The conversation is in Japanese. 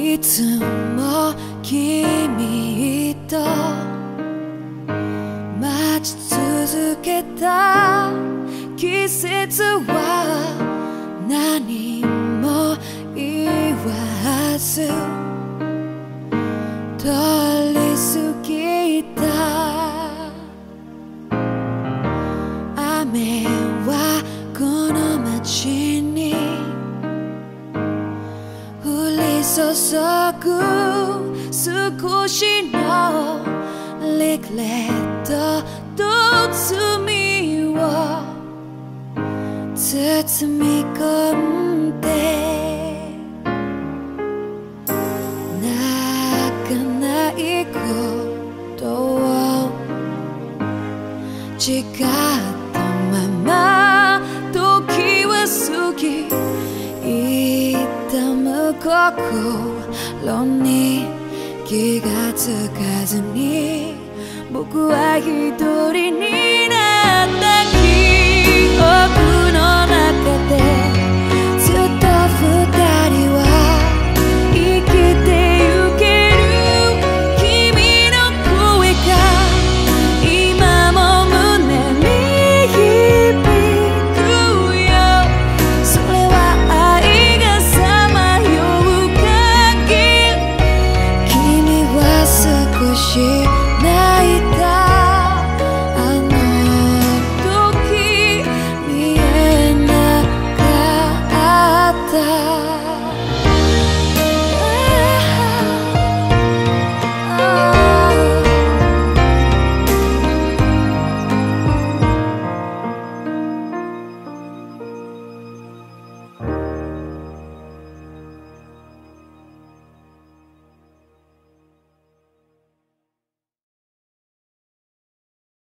いつも君と待ち続けた季節は何も言わず通り過ぎた。雨はこの街に降り注ぐ少しのリグレットと罪を包み込んで泣かないことを誓ったまま時は過ぎ痛む心に気がつかずに僕は一人になった記憶の中で